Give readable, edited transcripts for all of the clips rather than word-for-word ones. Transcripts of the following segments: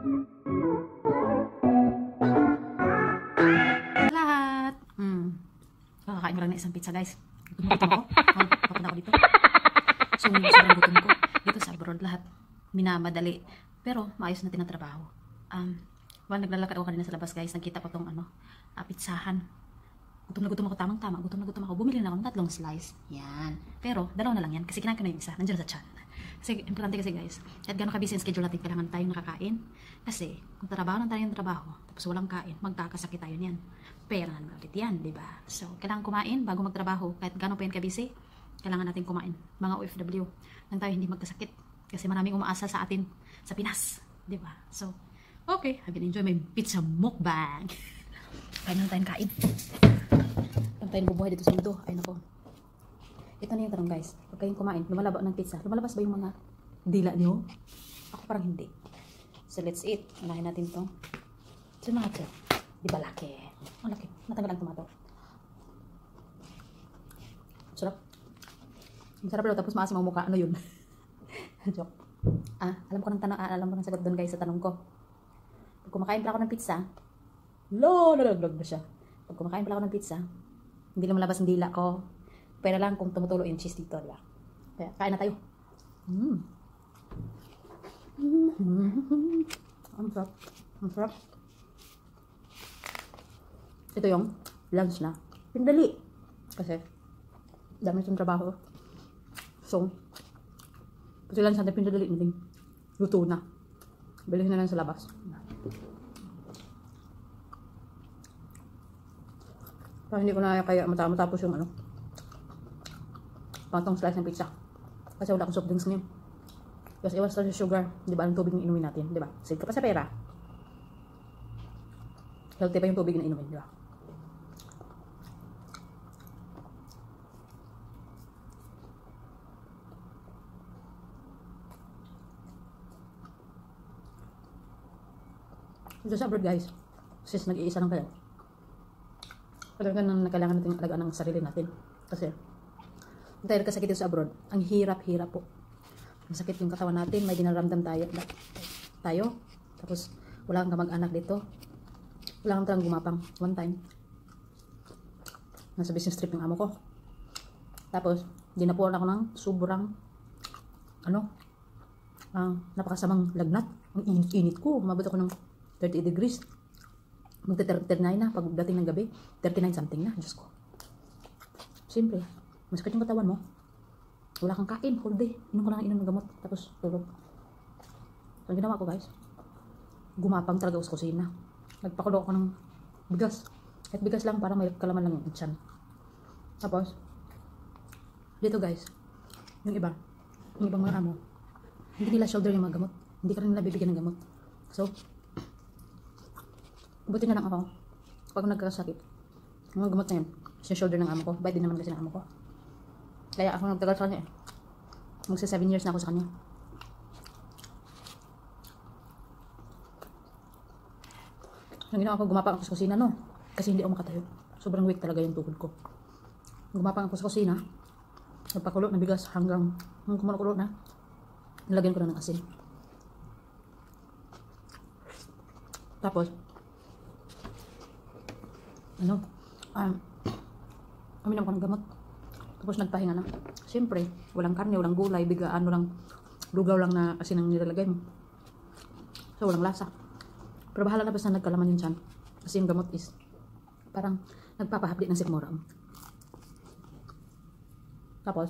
Lahat. Kakakain ko lang na isang pizza, guys. Gutom ako. Papunta ako dito. So, sobrang gutom ko. Dito sa abroad, lahat minamadali. Pero, maayos na tinatrabaho. Naglalakad ako kanina sa labas, guys. Nagkita ko tong pizzahan. Gutom na gutom ako, tamang-tama. Gutom na gutom ako. Bumili na ako ng 3 slice. Yan. Pero, dalawa na lang yan. Kasi kinain ko na yung isa. Nandiyan sa chan. Kasi, importante kasi, guys. Kahit gano'ng kabisi ang schedule natin, kailangan tayong nakakain. Kasi, kung trabaho lang tayo ng trabaho, tapos walang kain, magkakasakit tayo niyan. Pera na naman ulit yan, diba? So, kailangan kumain bago magtrabaho. Kahit gano'ng pa yan kabisi, kailangan natin kumain. Mga OFW, nang tayo hindi magkasakit. Kasi maraming umaasa sa atin sa Pinas. Diba? So, okay. I can enjoy my pizza mukbang. Kain na tayong kain. Kung tayo bubuhay dito sa mundo, ay nako. Ito na yung tanong, guys. Pag kayong kumain, lumalabas ng pizza. Lumalabas ba yung mga dila niyo? Ako parang hindi. So, let's eat. Unahin natin ito. So, mga chef. Di ba laki? Ang laki. Natanggal ang tomato. Sarap. Masarap daw. Tapos maasim ang mukha. Ano yun? Joke. Alam ko ng sagot doon, guys, sa tanong ko. Pag kumakain pala ako ng pizza, nalaglag na siya. Pag kumakain pala ako ng pizza, hindi lumalabas ang dila ko. Pero lang kung tumutulo yung cheese dito, diba? Kaya, kain na tayo. Ang sarap. Ang sarap. Ito yung lunch na. Pindali. Kasi, dami itong trabaho. So, kasi lunch natin pindali natin. Luto na. Bilhin na lang sa labas. Parang hindi ko na kaya matapos yung pangtong slice ng pizza. Kasi wala akong soft drinks ngayon. Kasi iwas tayo sa sugar. Di ba? Ang tubig na inumin natin. Di ba? Save ka pa sa pera. Healthy pa yung tubig na inumin. Di ba? Dito sa abroad, guys. Sis, nag-iisa lang kayo. Talaga nang kailangan natin alagaan ng sarili natin. Kasi, dahil kasakit dito sa abroad, ang hirap-hirap po. Masakit yung katawan natin, may dinaramdam tayo. Tapos, wala kang kamag-anak dito. Wala kang talang gumapang. One time, nasa business trip yung amo ko. Tapos, dinapuan ako ng sobrang, napakasamang lagnat. Ang init ko. Umabot ako ng 38 degrees. Magta-39 na pagdating ng gabi. 39 something na. Diyos ko. Siyempre, masakit yung katawan mo. Wala kang kain whole day. Inom ko lang ng gamot. Tapos tulog. So, ang ginawa ko, guys, gumapang talaga ako sa kusina. Nagpakulo ako ng bigas. Kahit bigas lang, para may kalaman lang yung tiyan. Tapos, dito, guys, yung ibang mga amo, hindi nila shoulder yung mga gamot. Hindi ka rin nila bibigyan ng gamot. So, buti na lang ako. Pag nagkakasakit, mga gamot na yun, sa shoulder ng amo ko. Bayad din naman kasi ng amo ko. Kaya ako nagtagal sa kanya eh. Magsa 7 years na ako sa kanya. Ang ginawa ko, gumapang ako sa kusina, no? Kasi hindi ako makatayo. Sobrang weak talaga yung tuhod ko. Gumapang ako sa kusina. Nagpakulo ng bigas hanggang kumulo-kulo na. Nilagyan ko na ng asin. Tapos, uminom ko ng gamot. Tapos nagpahinga na. Siyempre, walang karne, walang gulay, lang, lugaw lang na asin ang nilalagay mo. So, walang lasa. Pero bahala na basta nagkalaman yung tiyan. Kasi yung gamot is, parang nagpapahapli ng sikmura. Tapos,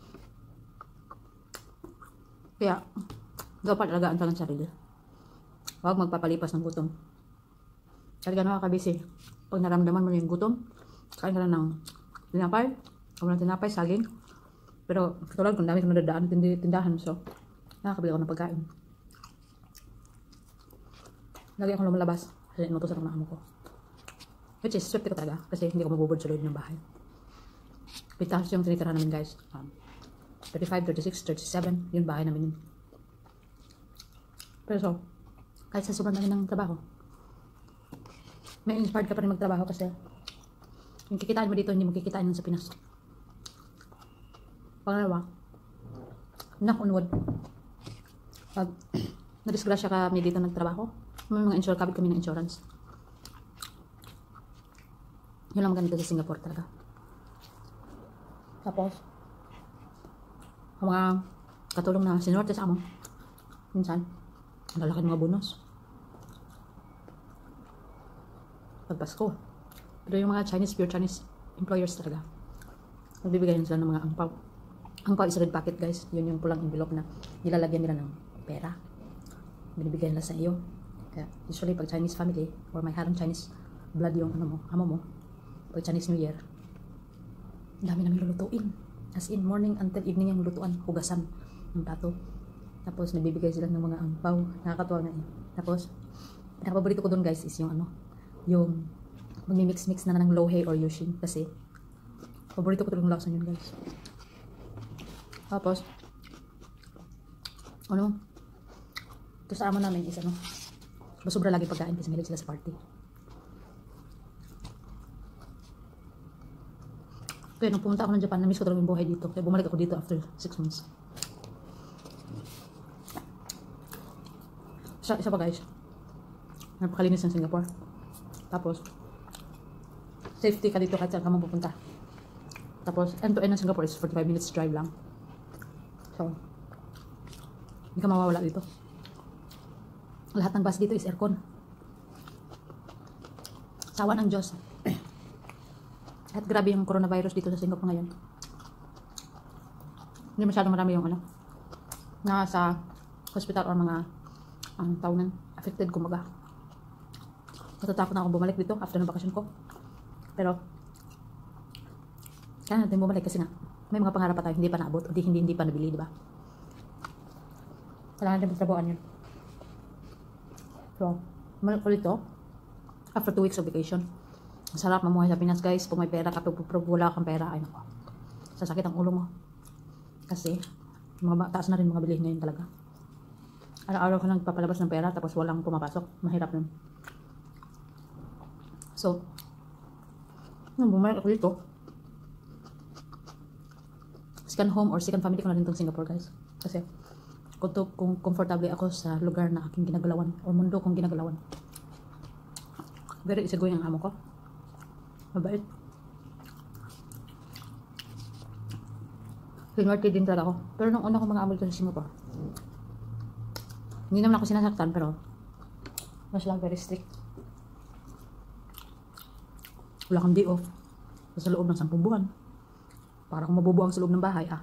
kaya, dapat alagaan pa lang sarili. Huwag magpapalipas ng gutom. Kasi gano'n nakakabisi. Pag naramdaman mo yung gutom, kain ka lang ng tinapay, saging. Pero katulad kung dami kong nadadaan tindahan, so nakakabili ako ng pagkain. Lagi akong lumalabas kasi inutusan ako ng amo ko. Which is, swerte ko talaga kasi hindi ko mabubod sa loob ng bahay. Pitas yung tinitira namin, guys. 35, 36, 37, yung bahay namin yun. Pero so, kahit sa sobrang dami ng trabaho, may inspired ka pa rin magtrabaho kasi yung kikitain mo dito, hindi mo kikitain yun sa Pinas. Pangalawa, knock on wood. Pag na-disgrasya kami dito nagtrabaho. May mga insurance, kabit kami ng insurance. Yun lang ganito sa Singapore talaga. Tapos, ang mga katulong na sinorte sa amo, minsan, ang lalaki ng mga bonus. Pagpasko. Pero yung mga Chinese, pure Chinese employers talaga, nagbibigay sila ng mga angpaw. Angpaw is red packet, guys. Yun yung pulang envelope na nilalagyan nila ng pera. Binibigay nila sa iyo. Kaya usually pag Chinese family or may harang Chinese blood yung ano mo, amo mo, pag Chinese New Year, dami namin lulutuin. As in, morning until evening yung lutuan, hugasan ng plato. Tapos nagbibigay sila ng mga angpaw. Nakakatuwa nga eh. Tapos, pinakapaborito ko doon, guys, is yung ano, yung magmi-mix-mix na ng lohe or yushin. Kasi, paborito ko talagang lasa yun, guys. Tapos, ano, ito sa amo namin is ano, sobra lagi pagkain kasi mahilig sila sa party. Kaya nung pumunta ako ng Japan, na-miss ko talaga yung buhay dito. Kaya bumalik ako dito after 6 months. Isa pa, guys, napakalinis ng Singapore. Tapos, safety ka dito kahit saan ka mapupunta. Tapos, end to end ng Singapore is 45 minutes drive lang. So, hindi ka mawawala dito. Lahat ng bus dito is aircon. Sawa ng Diyos. At grabe yung coronavirus dito sa Singapore ngayon. Hindi masyadong marami yung ano, nasa hospital or mga taunan. Affected, kumbaga. Natatakot na ako bumalik dito after ng bakasyon ko. Pero, kaya natin bumalik kasi nga, may mga pangarap pa tayo, hindi pa naabot, o hindi pa nabili, di ba? Kailangan natin magtrabuhan yun. So, bumalik ko dito, after 2 weeks of vacation. Masarap mamuhay sa Pinas, guys. Kung may pera ka, pag wala kang pera, ay nako, sasakit ang ulo mo. Kasi, taas na rin mga bilihin ngayon talaga. Araw-araw ka lang papalabas ng pera, tapos walang pumapasok. Mahirap yun. So, nung bumalik ako dito, second home or second family ko na rin itong Singapore, guys. Kasi, kung comfortable ako sa lugar na aking ginagalawan, o mundo kong ginagalawan. Very easygoing ang amo ko. Mabait. Pinwerte din talaga ako. Pero nung una ko mga amo dito sa Singapore, hindi naman ako sinasaktan, pero mas lang very strict. Wala kang day off sa loob ng 10 buwan. Para kung mabubuang sa loob ng bahay,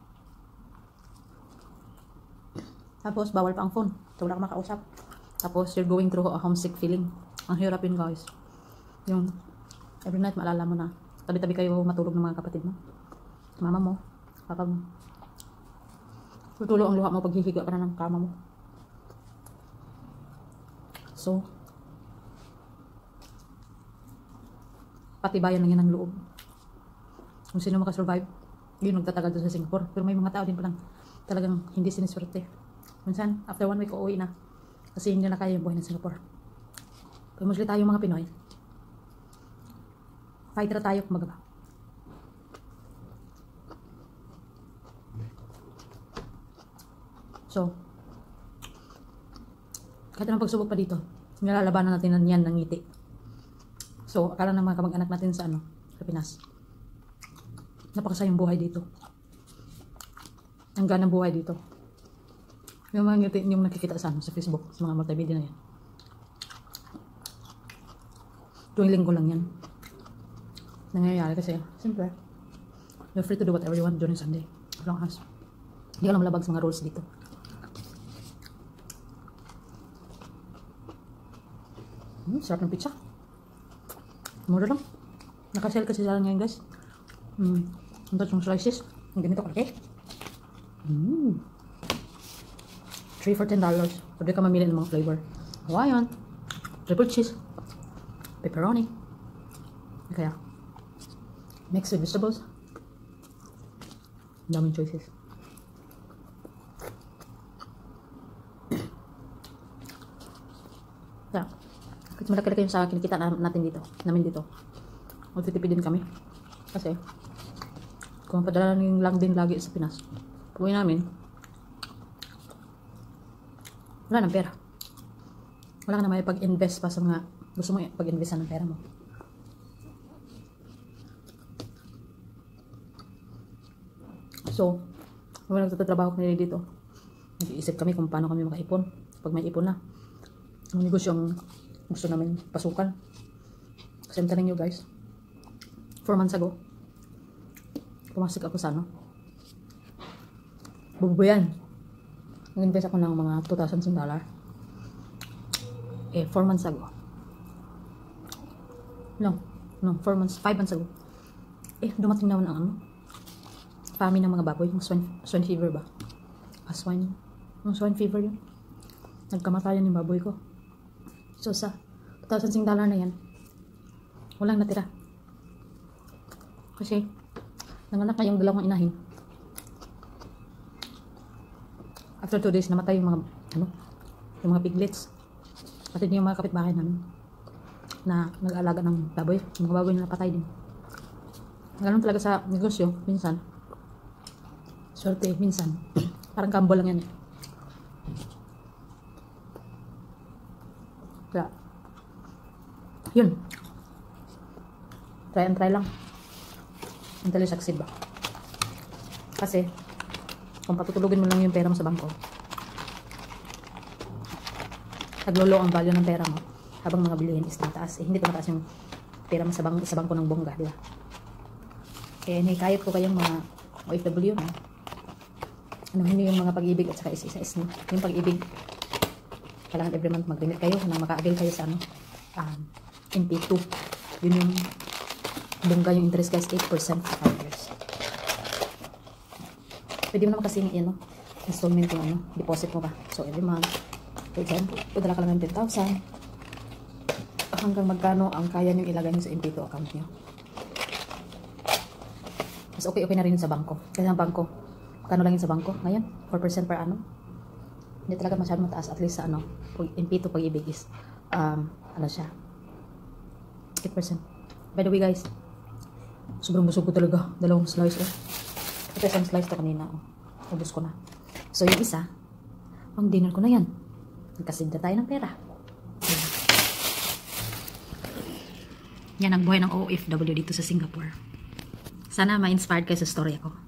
Tapos, bawal pa ang phone. So, wala kang makausap. Tapos, you're going through a homesick feeling. Ang hirap yun, guys. Yung, every night, maalala mo na, tabi-tabi kayo matulog ng mga kapatid mo. Mama mo, papa mo. Tutulo ang luha mo pag hihiga ka na ng kama mo. So, patibayan lang yan ng loob. Kung sino makasurvive, yun magtatagal doon sa Singapore. Pero may mga tao din palang talagang hindi siniswerte. Minsan, after 1 week, uuwi na. Kasi hindi na kaya yung buhay ng Singapore. Pero mostly tayo mga Pinoy, fighter tayo kumbaga. So, kahit anong pagsubok pa dito, nilalabanan natin yan ng ngiti. So, akala ng mga kamag-anak natin sa sa Pinas, napakasayang buhay dito. Ang ganang buhay dito. Yung mga ngiti yung nakikita sa Facebook, sa mga multimedia na yan. Tuwing linggo lang yan nangyayari kasi, siyempre, you're free to do whatever you want during Sunday. As long as hindi ka lang malabag sa mga rules dito. Sarap ng pizza. Mura lang. Nakasale kasi sila ngayon, guys. Ang yung slices. Ang ganito kalaki. 3 for $10. Pwede ka mamili ng mga flavor. Hawaiian, triple cheese, pepperoni. Kaya, mixed with vegetables. Daming choices. Kaya, kahit malaki-laki yung sa kinikita namin dito, magtitipid din kami. Kasi, kung padala lang din lagi sa Pinas, uwi namin, wala ng pera. Wala ka na may pag-invest pa sa mga gusto mo pag-investan ng pera mo. So, wala nagtatrabaho kami dito. Nag-iisip kami kung paano kami makaipon. Pag may ipon na, ang negosyo ang gusto namin pasukan. Kasi I'm telling you guys, 4 months ago, pumasok ako sa bubuyan. Nag-invest ako ng mga $2,000. 4 months ago. No, 5 months ago. Dumating naman ang famine ng mga baboy, yung swine fever ba? Yung swine fever yun. Nagkamatayan yung baboy ko. So sa $2,000 na yan, walang natira. Kasi, nanganak na yung dalawang inahin. After 2 days, namatay yung mga piglets. Pati yung mga kapitbahay namin na nag-aalaga ng baboy. Yung mga baboy na napatay din. Ganun talaga sa negosyo, minsan. Swerte, minsan. Parang gamble lang yan. Kaya, yun. Try and try lang. Until you succeed ba? Kasi, kung patutulugin mo lang yung pera mo sa bangko, naglolo ang value ng pera mo habang mga bilihin is tataas. Hindi tumataas yung pera mo sa bangko ng bongga, di ba? Kaya hikayat ko kayong mga OFW, no? Hindi yung mga pag-ibig at saka isa-is, no? Yung pag-ibig, kailangan every month mag-limit kayo nang maka-avail kayo sa MP2. Yun yung bongga, yung interest guys, 8% sa 5 years. Pwede mo naman kasi yung installment yung deposit mo pa. So every month, for example, padala ka lang ng 10,000 hanggang magkano ang kaya nyo ilagay nyo sa MP2 account nyo. Mas okay na rin sa bangko. Kasi ang bangko, magkano lang yun sa bangko? Ngayon, 4% per annum. Hindi talaga masyadong mataas. At least sa MP2 pag-ibig is, siya, 8%. By the way guys, sobrang busog ko talaga. 2 slice Ito isang slice to kanina. Ubus ko na. So yung isa, pang dinner ko na yan. Nagkasid na tayo ng pera. Yan ang buhay ng OFW dito sa Singapore. Sana ma-inspired kayo sa story ako.